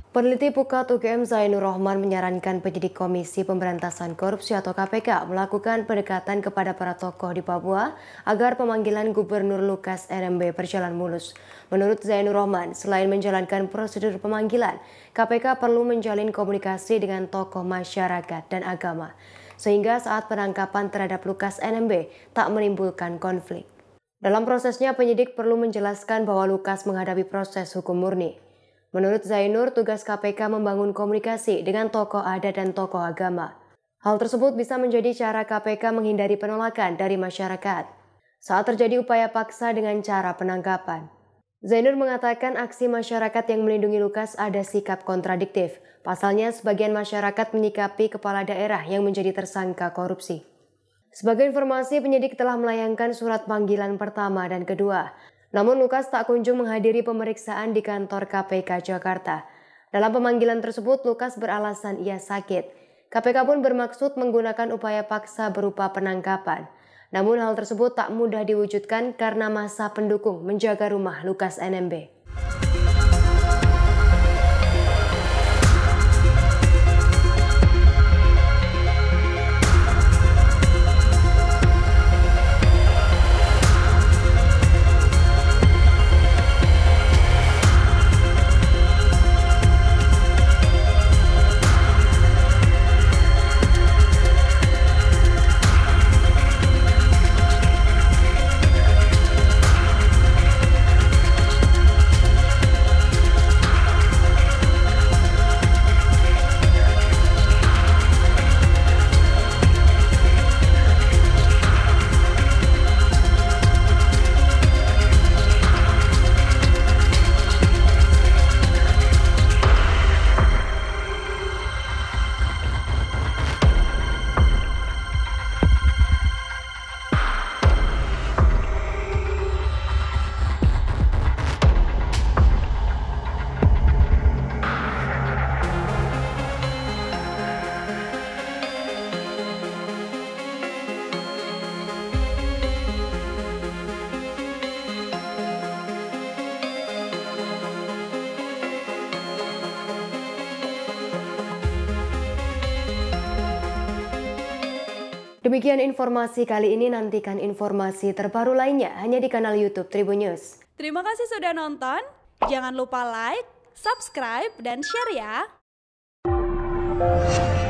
Peneliti Pukat UGM Zainur Rohman menyarankan penyidik Komisi Pemberantasan Korupsi atau KPK melakukan pendekatan kepada para tokoh di Papua agar pemanggilan Gubernur Lukas NMB berjalan mulus. Menurut Zainur Rohman, selain menjalankan prosedur pemanggilan, KPK perlu menjalin komunikasi dengan tokoh masyarakat dan agama, sehingga saat penangkapan terhadap Lukas NMB tak menimbulkan konflik. Dalam prosesnya, penyidik perlu menjelaskan bahwa Lukas menghadapi proses hukum murni. Menurut Zainur, tugas KPK membangun komunikasi dengan tokoh adat dan tokoh agama. Hal tersebut bisa menjadi cara KPK menghindari penolakan dari masyarakat saat terjadi upaya paksa dengan cara penangkapan. Zainur mengatakan aksi masyarakat yang melindungi Lukas ada sikap kontradiktif. Pasalnya, sebagian masyarakat menyikapi kepala daerah yang menjadi tersangka korupsi. Sebagai informasi, penyidik telah melayangkan surat panggilan pertama dan kedua. Namun Lukas tak kunjung menghadiri pemeriksaan di kantor KPK Jakarta. Dalam pemanggilan tersebut, Lukas beralasan ia sakit. KPK pun bermaksud menggunakan upaya paksa berupa penangkapan. Namun hal tersebut tak mudah diwujudkan karena masa pendukung menjaga rumah Lukas NMB. Demikian informasi kali ini, nantikan informasi terbaru lainnya hanya di kanal YouTube Tribun News. Terima kasih sudah nonton, jangan lupa like, subscribe, dan share ya!